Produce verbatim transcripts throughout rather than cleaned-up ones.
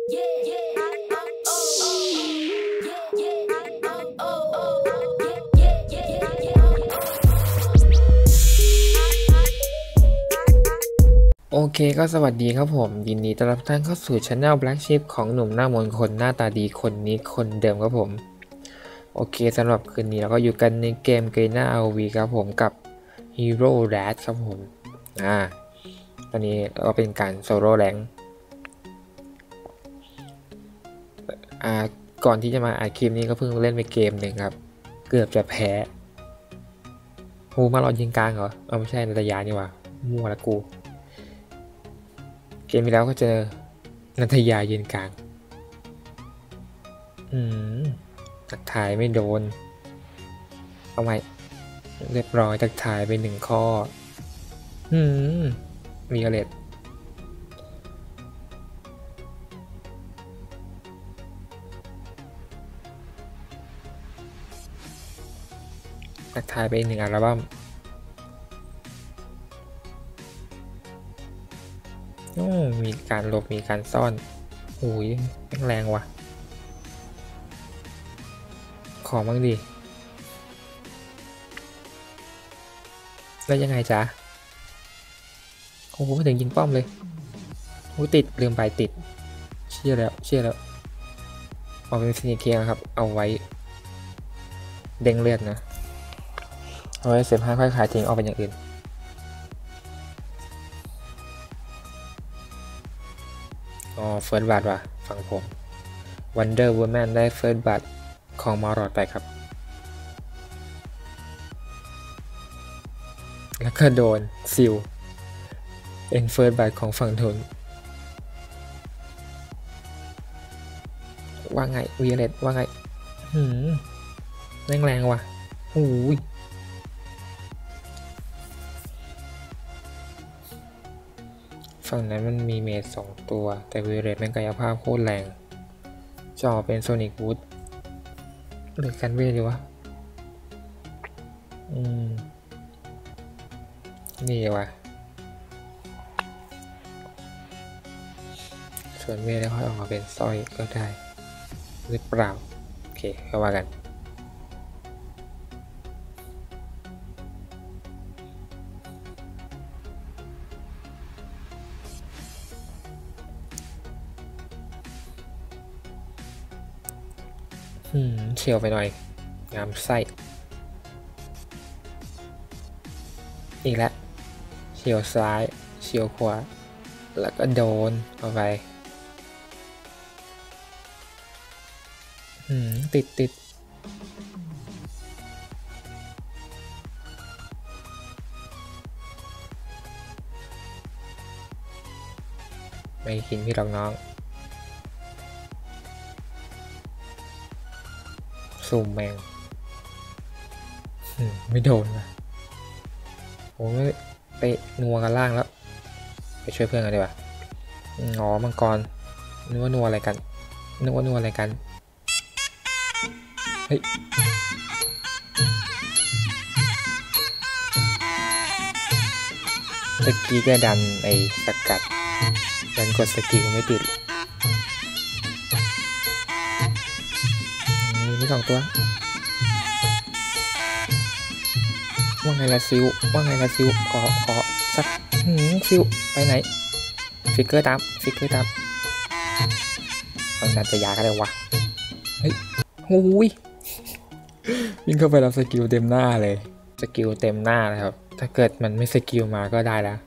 โอเคก็สวัสดีครับผมยินดีต้อนรับทุกท่านเข้าสู่ช anel Black Sheep ของหนุ่มหน้ามนต์คนหน้าตาดีคนนี้คนเดิมครับผมโอเคสำหรับคืนนี้เราก็อยู่กันในเกมเกน่า อาร์ โอ วี ครับผมกับ Hero Rat ครับผมอ่าตอนนี้ก็เป็นการโซโล่แรงอ่าก่อนที่จะมาอัดคลิปนี้ก็เพิ่งเล่นไปเกมหนึ่งครับเกือบจะแพ้โหมารอยิงกลางเหรอเอาไม่ใช่ในระยะนี่ว่ะมั่วละกูเกมที่แล้วก็เจอนันทยายืนกลางอืมตักถ่ายไม่โดนเอาใหม่เรียบร้อยตักถ่ายไปหนึ่งข้ออืมมีเลตตักถ่ายไปหนึ่งอัลบั้มโอ้มีการหลบมีการซ่อนโอ้ยแรงว่ะขอบ้างดิแล้วยังไงจ๊ะโอ้โหมาถึงยิงป้อมเลยโอ้ติดลืมไปติดเชื่อแล้วเชื่อแล้วเอาเป็นซินิเคียครับเอาไว้เด้งเลือดนะเอาไว้เซฟห้าค่อยขายทิ้งเอาเป็นอย่างอื่นอ๋อเฟิร์สบัตว่ะฟังผม Wonder Woman ได้เฟิร์สบัตของมารอดไปครับแล้วก็โดนซิลเป็นเฟิร์สบัตของฝั่งทนว่าไงวีเลตว่าไงหืมแรงแรงว่ะโอ้ยฝั่งนั้นมันมีเมจสองตัวแต่วีเลตแม่งกายภาพโคตรแรงจอเป็นโซนิกวูดหรือกันเวทดีวะอืมนี่วะส่วนเวทแล้วค่อยออกมาเป็นสร้อยก็ได้หรือเปล่าโอเคก็ว่ากันอืมเฉียวไปหน่อยงามไส้อีกแล้วเฉียวซ้ายเฉียวขวาแล้วก็โดนเอาไปอืมติดติดไม่กินพี่หรอกน้องสุ่มแมงไม่โดนนะผมไปนัวกันล่างแล้วไปช่วยเพื่อนกันดีกว่าอ๋อมังกรนึกว่านัวอะไรกันนึกว่านัวอะไรกันเฮ้ยตะกี้แกดันไอ้สกัดดันกดสกิลไม่ติดมีสองตัวว่าไงละซิวว่าไงละซิวขอขอสักหืมซิวไปไหนฟิกเกอร์ตามฟิกเกอร์ตามเอานันจะยากันเลยวะเฮ้ยโอ้ยวิ่งเข้าไปรับสกิลเต็มหน้าเลยสกิลเต็มหน้าเลยครับถ้าเกิดมันไม่สกิลมาก็ได้แล้ว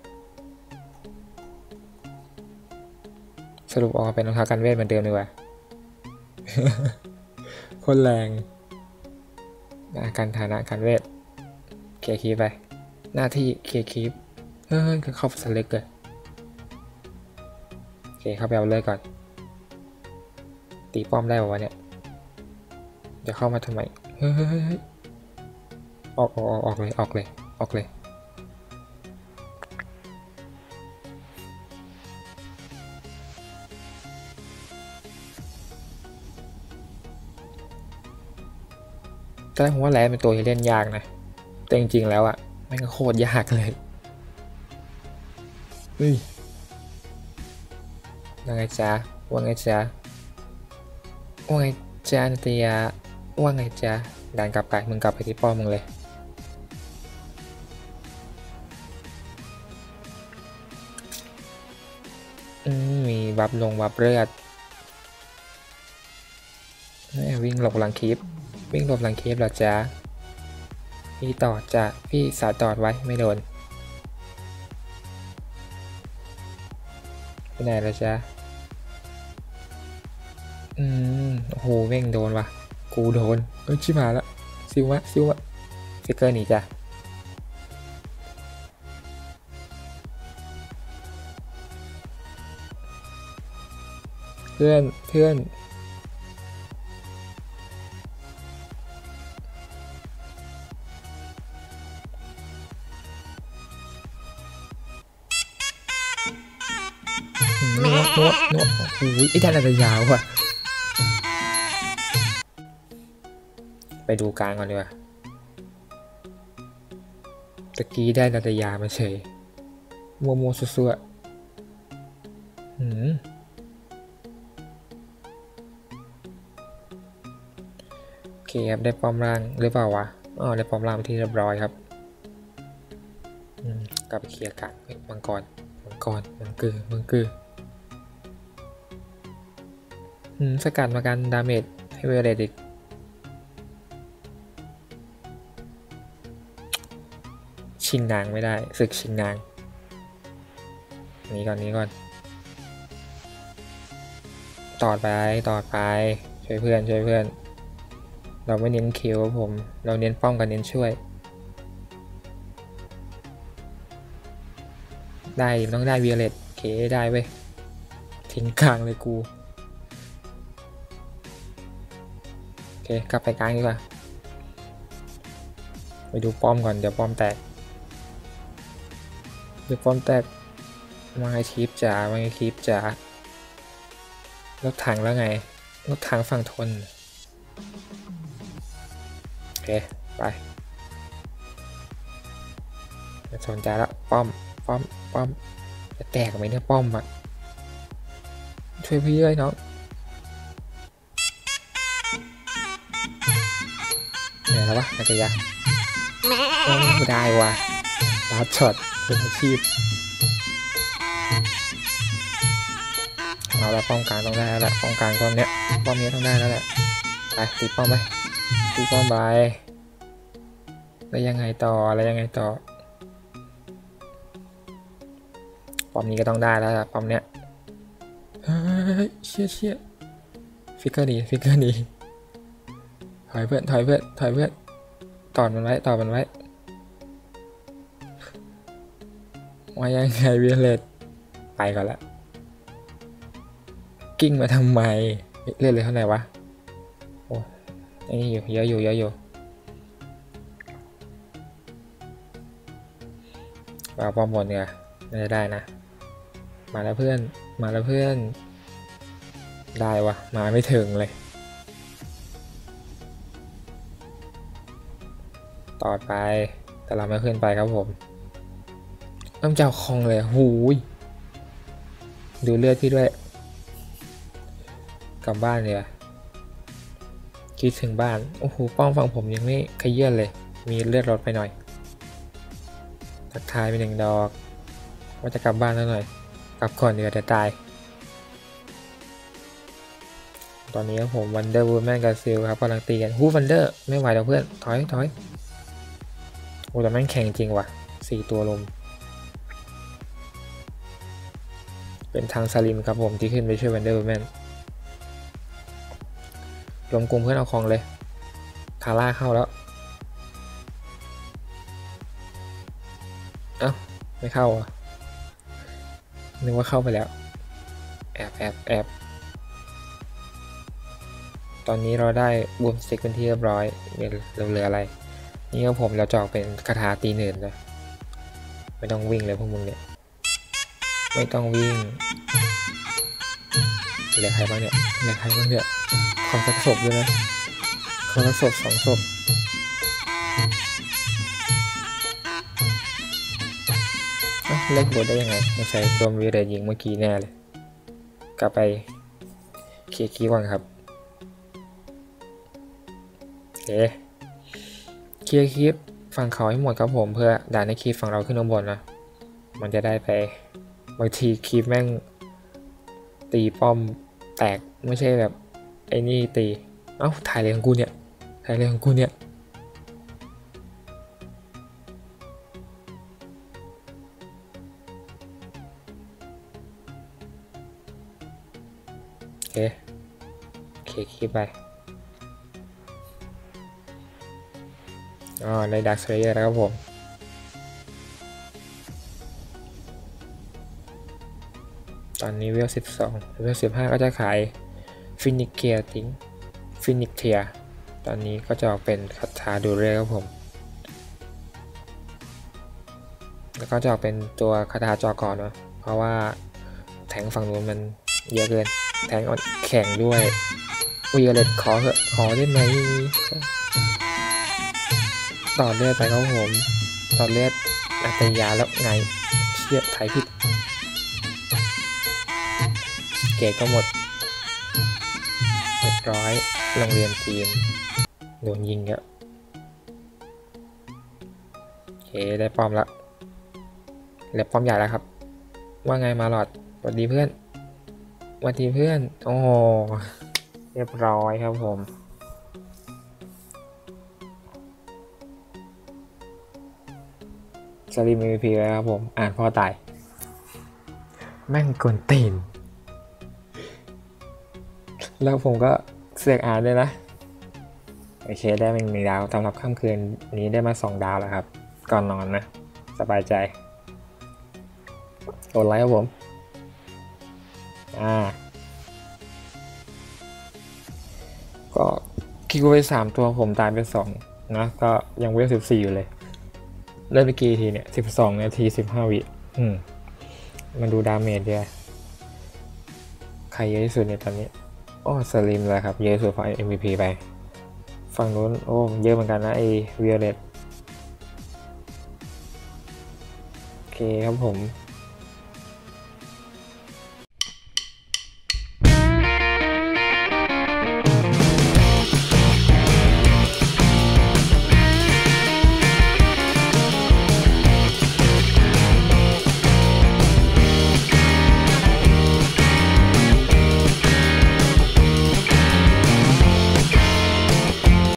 สรุปออกมาเป็นรองเท้ากันเวทเหมือนเดิมดีกว่าคนแรงการฐานะการเวทเคลียร์คีปไปหน้าที่เคลียร์คีปเฮ้ยเข้าสเล็กเลยโอเคเข้าไปเอาเลยก่อนตีป้อมได้ป่าวะเนี่ยจะเข้ามาทำไมเฮ้ยออกออกออกเลยออกเลยออกเลยแต่ผมว่าแรดเป็นตัวที่เล่นยากนะแต่จริงๆแล้วอะแม่งก็โคตรยากเลยเฮ้ยยังไงจ๊ะว่าไงจ๊ะว่าไงจ๊ะนาตยาว่าไงจ๊ะดันกลับไปมึงกลับไปที่ป้อมมึงเลยอืมมีบัฟลงบัฟเลือดวิ่งหลบหลังคลิปวิ่งหลบหลังคลิปเหรอจ๊ะพี่ตอดจ้ะพี่สาตอดไว้ไม่โดนไปไหนแล้วจ๊ะอืมโอ้โหเว่งโดนว่ะกูโดนเอ้ยชิบหายละซิวมะซิวมะฟิกเกอร์หนีจ้ะเพื่อนเพื่อนนวดนวดนวดโอ้ยไอ้ด้านอะไรยาวว่ะไปดูกลางก่อนดีกว่าตะกี้ได้นาตยามาเฉยมัวมัวซัวๆหืมโอเคครับได้ป้อมล่างหรือเปล่าวะอ๋อได้ป้อมล่างที่เรียบร้อยครับอืมกลับไปเคลียร์กันมังกรมังกรมังกือมังกืออืมสกัดมากันดาเมจให้เวลเลตอีกชิงนางไม่ได้ศึกชิงนางนี้ก่อนนี้ก่อนต่อไปต่อไปช่วยเพื่อนช่วยเพื่อนเราไม่เน้นคิวครับผมเราเน้นป้องกันเน้นช่วยได้ต้องได้วิโอเลตเคได้เว้ยทิ้งกลางเลยกูโอเคกลับไปกลางดีกว่าไปดูป้อมก่อนเดี๋ยวป้อมแตกเดี๋ยวป้อมแตกมาไงคลิปจ๋ามาไงคลิปจ๋ารถถังแล้วไงรถถังฝั่งทนโอเคไปไม่สนใจแล้วป้อมป้อมป้อมจะแตกไหมเนี่ยป้อมอ่ะช่วยพี่ด้วยน้องเหนื่อยแล้ววะนักยะโอ้ได้ว่ะลาดช็อตเป็นอาชีพเอาละป้อมกลางต้องได้แล้วแหละป้อมกลางป้อมเนี้ยป้อมนี้ต้องได้แล้วแหละไปตีป้อมไปตีป้อมไปแล้วยังไงต่อแล้วยังไงต่อป้อมนี้ก็ต้องได้แล้วล่ะป้อมเนี้ยเฮ้ยเชี่ยเชี่ยฟิกเกอร์ดีฟิกเกอร์ดีถอยเพื่อนถอยเพื่อนถอยเพื่อนตอดมันไว้ตอดมันไว้ว่ายังไงวิเลตไปก่อนละกิ้งมาทำไมเล่นเลยเท่าไหร่วะโอ้ยนี่อยู่เยอะอยู่เยอะอยู่เอาป้อมบนเนี่ยน่าจะได้นะมาแล้วเพื่อนมาแล้วเพื่อนได้วะมาไม่ถึงเลยต่อไปแต่เราไม่ขึ้นไปครับผมต้องเจ้าคองเลยหูยดูเลือดพี่ด้วยกลับบ้านเลยคิดถึงบ้านโอ้โหป้องฝั่งผมยังไม่ขยื่นเลยมีเลือดลดไปหน่อยทักทายไปหนึ่งดอกว่าจะกลับบ้านแล้วหน่อยกลับก่อนเดี๋ยวจะตายตอนนี้ผมวันเดอร์วูแมนกับซิลครับกำลังตีกันฮูวันเดอร์ไม่ไหวแล้วเพื่อนถอยถอยโอ้แต่แม่งแข่งจริงว่ะสี่ตัวลมเป็นทางซาลิมครับผมที่ขึ้นไปช่วยวันเดอร์วูแมนรวมกลุ่มเพื่อนเอาของเลยคาร่าเข้าแล้วเอ้าไม่เข้าอ่ะนึกว่าเข้าไปแล้วแอบแอบแอบตอนนี้เราได้บูมสติ๊กเป็นที่เรียบร้อยเราเหลืออะไรนี่ก็ผมเราจอกเป็นคาถาตีเนินเลยไม่ต้องวิ่งเลยพวกมึงเนี่ยไม่ต้องวิ่งเหลือใครบ้างเนี่ยเหลือใครบ้างเนี่ยขอสักศพด้วยนะขอสักศพสองศพเล่นบทได้ยังไงไม่ใช่โดนวีเรยิงเมื่อกี้แน่เลยกลับไปเคลียร์คีย์ก่อนครับโอเคเคลียร์คีย์ฝั่งเขาให้หมดครับผมเพื่อด่านในคีย์ฝั่งเราขึ้นข้างบนนะมันจะได้ไปบางทีคีย์แม่งตีป้อมแตกไม่ใช่แบบไอ้นี่ตีเอ้าถ่ายเลยของกูเนี่ยถ่ายเลยของกูเนี่ยโอเคโอเคคีย์ไปอ๋อในดักสเลเยอร์แล้วครับผมตอนนี้เวลสิบสองเวลสิบห้าก็จะขายฟินิกเกียทิ้งฟินิกเทียตอนนี้ก็จะออกเป็นคาถาดูเรครับผมแล้วก็จะออกเป็นตัวคาถาจอก่อนเนาะเพราะว่าแทงฝั่งนู้นมันเยอะเกินแทงอ่อนแข็งด้วยวีเลตขอเถอะขอได้ไหมต่อเลือดไปครับผมต่อเลือดอัตยาแล้วไงเชี่ยไถผิดเกตก็หมดเรียบร้อยโรงเรียนทีมโดนยิงเยอะโอเคได้ป้อมแล้วเหลือป้อมใหญ่แล้วครับว่าไงมาหลอดสวัสดีเพื่อนสวัสดีเพื่อนโอ้เรียบร้อยครับผมสลิม เอ็ม วี พี แล้วครับผมอ่านพ่อตายแม่งกวนตีนแล้วผมก็เสือกอ่านด้วยนะโอเคได้หนึ่งดาวสำหรับค่ำคืนนี้ได้มาสองดาวแล้วครับก่อนนอนนะสบายใจกดไลค์ครับผมอ่าก็คิวไปสามตัวผมตายไปสองนะก็ยังเวลสิบสี่อยู่เลยเล่นไปกี่ทีเนี่ยสิบสองนาทีสิบห้าวิอืมมาดูดาเมจเดียวใครเยอะที่สุดในตอนนี้โอ้สลิมเลยครับเยอะสุดเพราะ เอ็ม วี พี ไปฝั่งนู้นโอ้เยอะเหมือนกันนะไอ้วิโอเลตโอเคครับผม